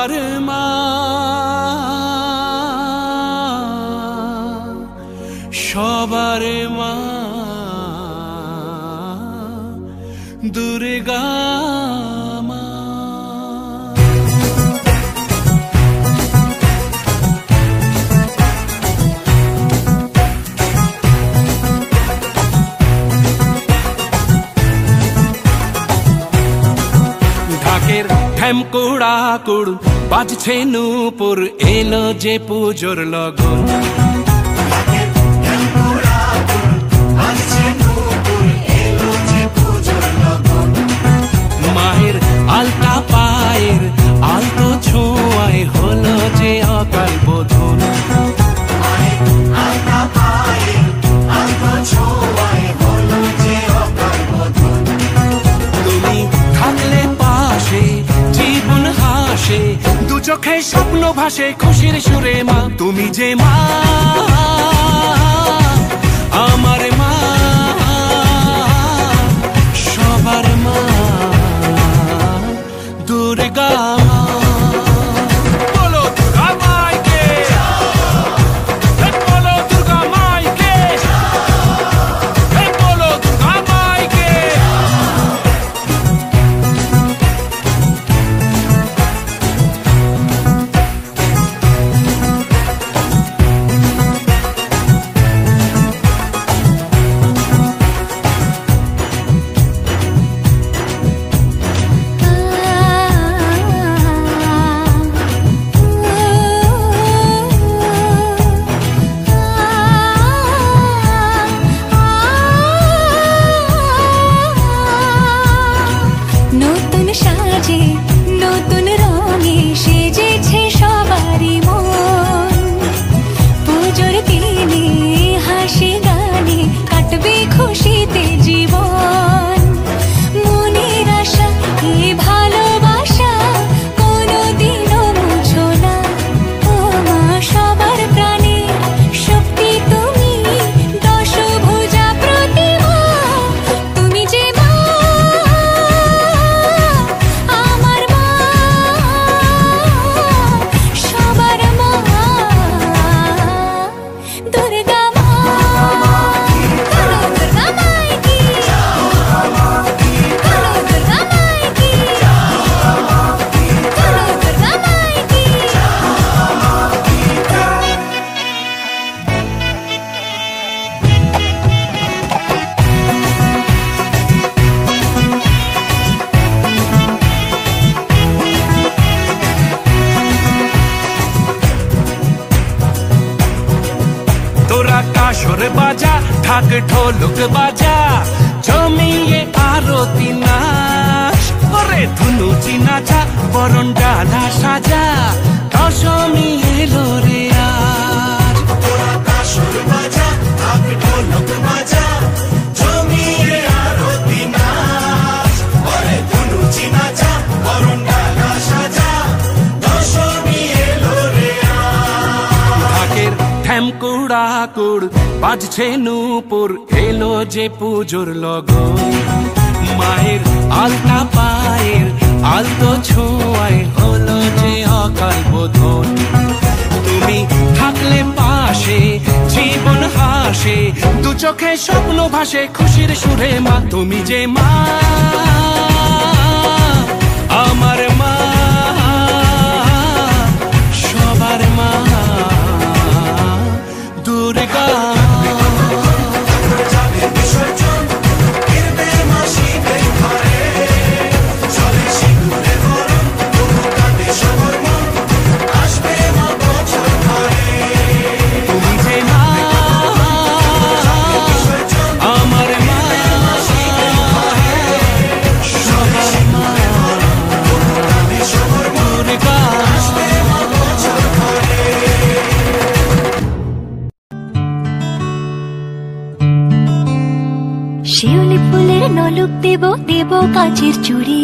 সবার মা, সবার মা দুর্গা মা। ঢাকের ঢ্যামকুড়া কুড় বাজছে নূপুর, এলো যে পুজোর লগন। মায়ের আলতা পায়ের আলতো ছোঁয়ায় হলো যে অকাল বোধন। তুমি থাকলে পাশে জীবন হাসে, দু চোখে স্বপ্ন ভাসে খুশির সুরে মা। তুমি যে মা আমার মা, সবার মা দুর্গা মা। বলো দুর্গা মাইকে, বলো দুর্গা মাইকে, বলো দুর্গা মাইকে। নতুন সাজে নতুন রঙে সেজেছে সবারই মন। পুজোর দিনে হাসি গানে কাটবে খুশিতে জীবন। মনের আশা এই ভালোবাসা কোনোদিনও মুছো না। ও মা সবার প্রাণে শক্তি তুমি, দশভুজা প্রতিমা। তুমি যে মা আমার মা, সবার মা দুর্গা মা। বলো দুর্গা মাইকি, বলো দুর্গা মাইকি, বলো দুর্গা মাইকি। তোরা কাসর বাজা, ঢাক ঢোলক বাজা, জমিয়ে আরতি নাচ। ওরে ধুনুচি নাচা, বরণ ডালা সাজা, দশমী এলো রে আজ। তোরা কাসর বাজা, ঢাক ঢোলক বাজা, জমিয়ে আরতি নাচ। ওরে ধুনুচি নাচা, বরণ ডালা সাজা, দশমী এলো রে আজ। ঢাকের ঢ্যামকুড়া কুড় বাজছে নূপুর, এলো যে পুজোর লগন। মায়ের আলতা পায়ের আলতো ছোঁয়ায় হলো যে অকাল বোধন। তুমি থাকলে পাশে জীবন হাসে, দু চোখে স্বপ্ন ভাসে খুশির সুরে মা। তুমি যে মা আমার মা, সবার মা দুর্গা। তুমি যে মা আমার মা, সবার মা দুর্গা। শিউলি ফুলের নলুক দেব, দেব কাচের চুড়ি।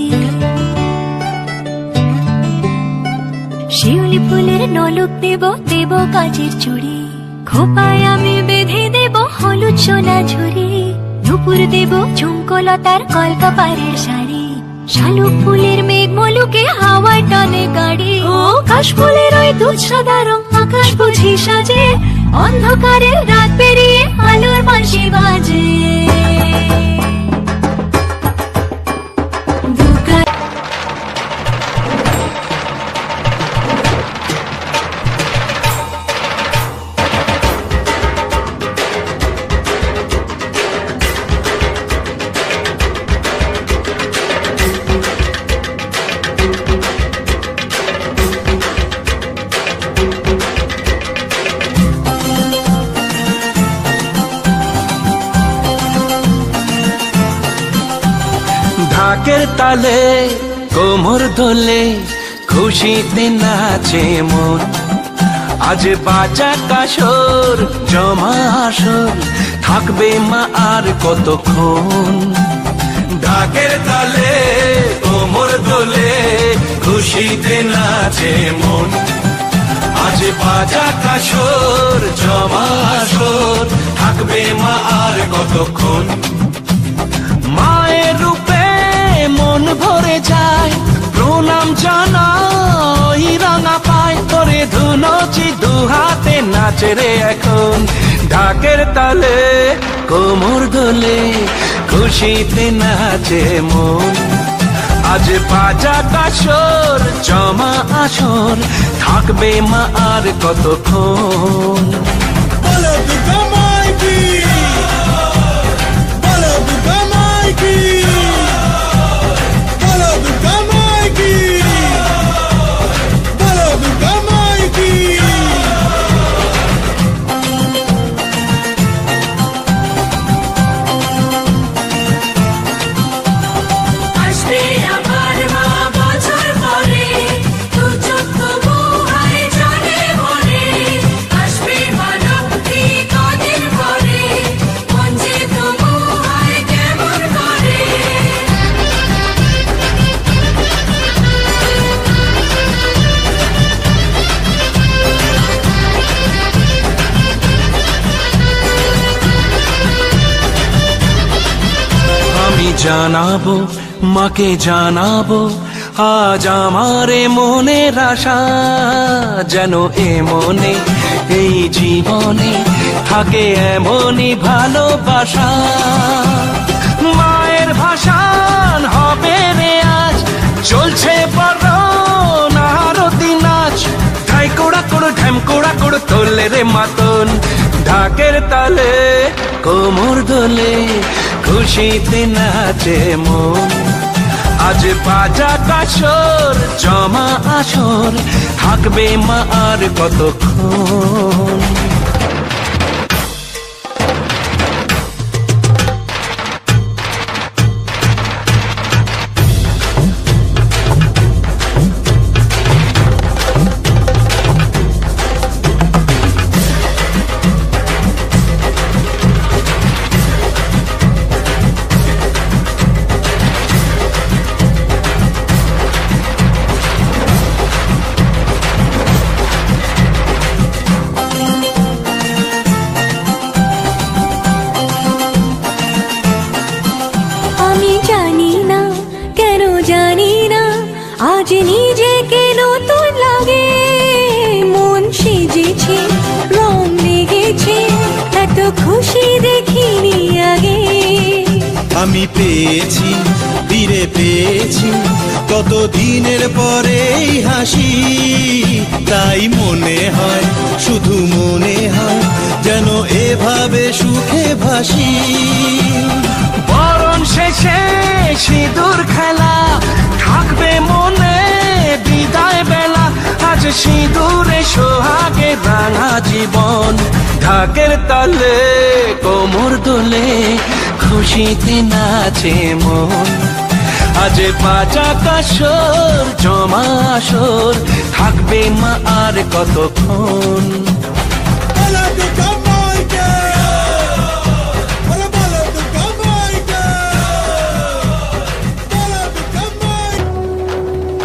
শিউলি ফুলের নলুক দেব, দেব কাচের চুড়ি। খোপায় আমি বেঁধে দেব হলুদ সোনা ঝুড়ি। নুপুর দেব ঝুমকো লতার কলকাপাড়ের শাড়ি। শালুক ফুলের মেঘ মলুকে হাওয়া টানে গাড়ি ও কাশফুলের ওই দুধ সাদা রং আকাশ বুঝি সাজে অন্ধকারের রাত পেরিয়ে আলোর বাঁশি বাজে ঢাকের তালে কোমর দোলে খুশিতে নাচে মন আজ বাজা কাসর জমা আসর থাকবে মা আর কতক্ষণ ঢাকের তালে কোমর দোলে খুশিতে নাচে মন আজ বাজা কাসর জমা আসর থাকবে মা আর কতক্ষণ মায়ের রূপে মন ভরে যায় প্রণাম জানাই রাঙা পায় তোরে ধুনচি দুহাতে নাচে রে এখন ঢাকের তালে কোমর দোলে খুশিতে নাচে মন আজ বাজা কাসর জমা আসর থাকবে মা আর কতক্ষণ বলো দুর্গা মাইকি বলো দুর্গা মাইকি বলো দুর্গা মাইকি বলো দুর্গা মাইকি আসবে আবার মা বছর পরে দু চোখ তবু হায় জলে ভরে আসবে মা লক্ষ্মী কদিন পরে মন যে তবু হায় কেমন করে আমি জানাবো মাকে জানাবো আজ আমারে মনের আশা যেন এ মনে এই জীবনে থাকে এমনই ভালোবাসা মায়ের ভাষান হবে রে আজ চলছে বড় আরতি নাচ ঢাই কোড়া কোড় ঢ্যাম কোড়া কোড় তোলে রে মাতন ঢাকের তালে কোমর দোলে খুশিতে নাচে মন আজ বাজা কাসর জমা আসর থাকবে মা আর কতক্ষণ আমি জানি না কেন জানি না আজ নিজেকে নতুন লাগে মন সেজেছে রং লেগেছে এত খুশি দেখিনি আগে আমি পেয়েছি ফিরে পেয়েছি কত দিনের পরে এই হাসি তাই মনে হয় শুধু মনে হয় যেন এভাবে সুখে ভাসি বরণ শেষে সিঁদুর খেলা থাকবে মনে বিদায় বেলা আজ সিঁদুরে সোহাগে রাঙা জীবন ঢাকের তালে কোমর দোলে খুশিতে নাচে মন আজ বাজা কাসর জমা আসর থাকবে মা আর কতক্ষণ বলো দুর্গা মাইকি বলো বলো দুর্গা মাইকি বলো দুর্গা মাইকি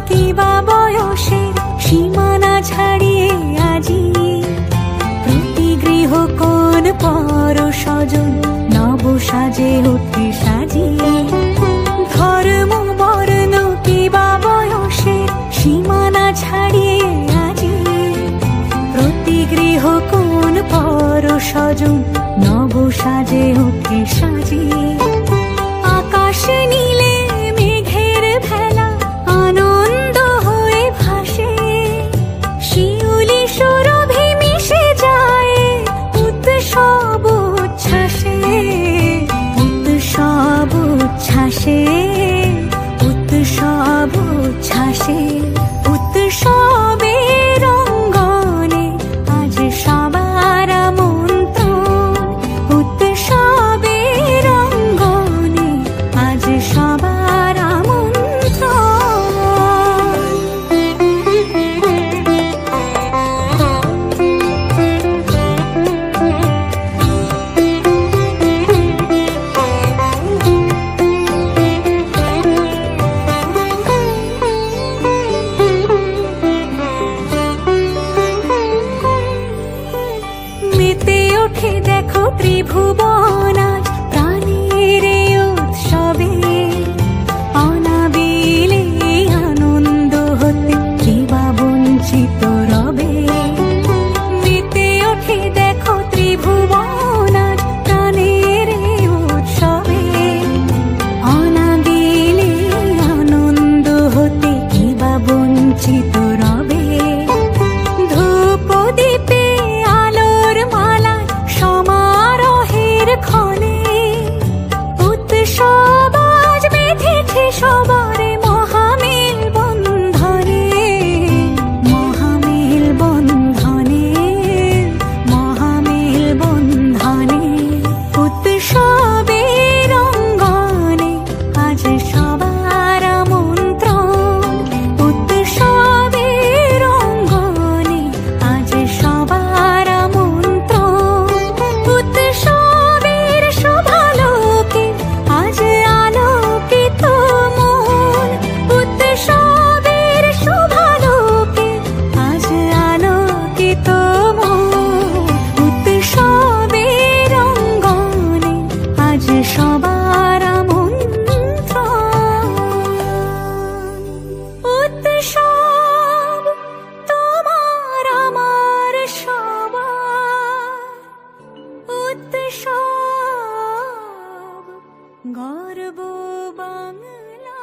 কিবা বয়সের সীমানা ছাড়িয়ে আজি প্রতি গৃহ কোন পর স্বজন নব সাজে উঠে সাজিয়ে ধর্ম বর্ণ কিবা বয়সের সীমানা ছাড়িয়ে আজি প্রতি গৃহ কোন পর স্বজন নব সাজে উঠে সাজিয়ে আকাশ নীলে মেঘের ভেলা আনন্দ হয়ে ভাসে শিউলি সুরভি মিশে যায় উৎসব উচ্ছ্বাসে উৎসব উচ্ছ্বাসে উৎসব উচ্ছ্বাসে উৎসবের অঙ্গনে আজ সবার আমন্ত্রণ উৎসবের অঙ্গনে আজ সবার মেতে ওঠে দেখো ত্রিভুবন আজ প্রাণের উৎসবে অনাবিলে আনন্দ হতে কিবা বঞ্চিত রবে মেতে ওঠে দেখো ত্রিভুবন আজ প্রাণের উৎসবে অনাবিলে আনন্দ হতে কিবা বঞ্চিত রবে ধূপ দীপে আলোর মালা সমারোহের ক্ষণে উৎসব আজ বেঁধেছে সবার মহামেল বন্ধনে মহামেল বন্ধনে মহামেল বন্ধনে উৎসবের অঙ্গনে আজ সবার আমন্ত্রণ উৎসবের অঙ্গনে আজ সবার আমন্ত্রণ উৎসবের শোভালোকে আজ আলোকিত মন উৎসবের শোভালোকে আজ আলোকিত মন উৎসবের অঙ্গনে আজ সবার আমন্ত্রণ উৎসব তোমার আমার সবার উৎসব গর্ব বাংলা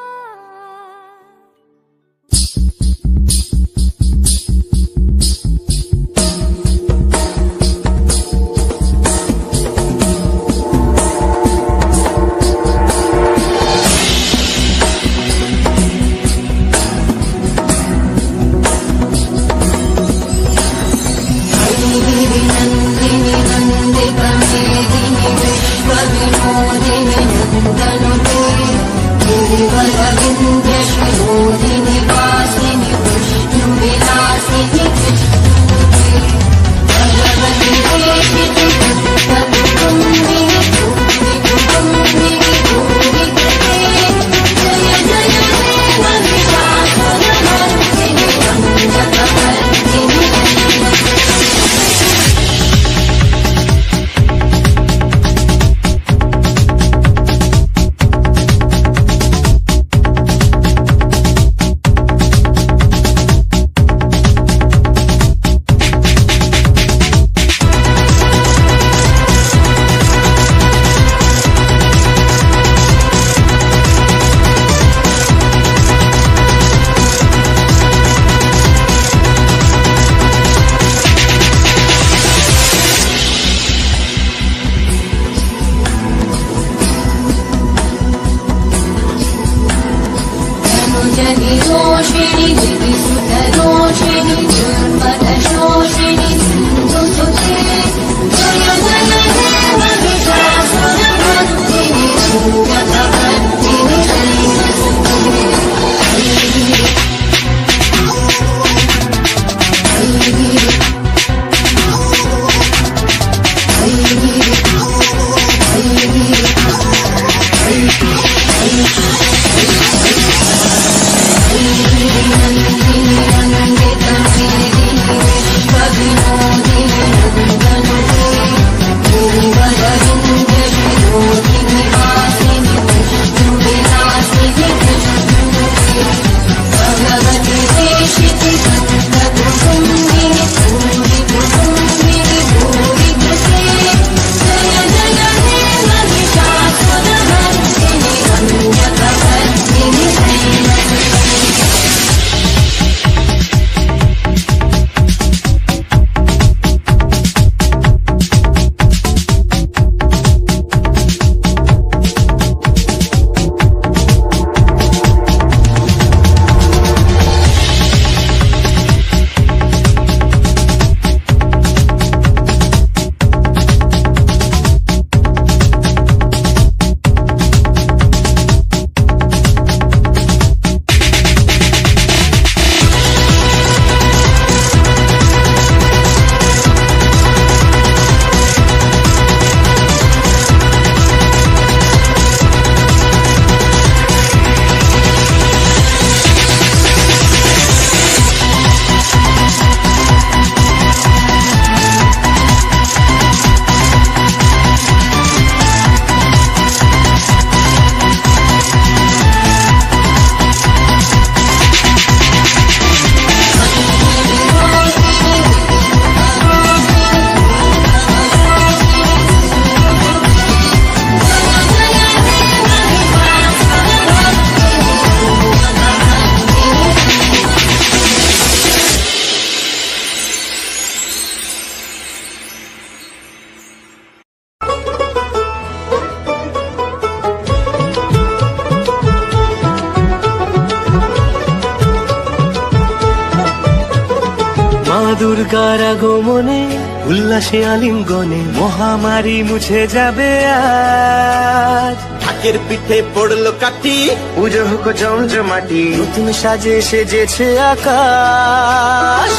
দুর্গার আগমনে উল্লাসে আলিঙ্গনে মহামারী মুছে যাবে আজ। ঢাকের পিঠে পড়লো কাটি, পুজো হোক জমজমাটি, নতুন সাজে সেজেছে আকাশ।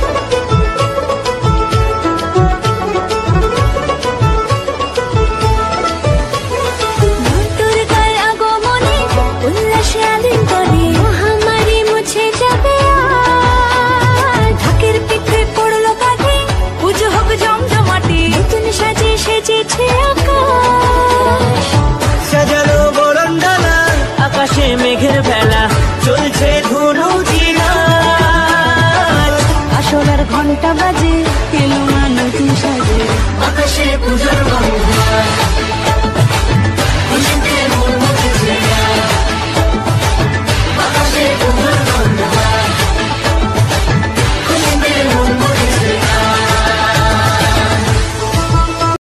দুর্গার আগমনে উল্লাসে আলিঙ্গনে মহামারী মুছে যাবে আজ। ঢাকের পিঠে পড়লো কাঠি, পুজো হোক জমজমাটি, নতুন সাজে সেজেছে আকাশ। সাজানো বরণডালা, আকাশে মেঘের বেলা, চলছে ধনু জিনাজ। আসলার ঘন্টা বাজে, এলো না নতুন সাজে, আকাশে পুজোর বন্দনা।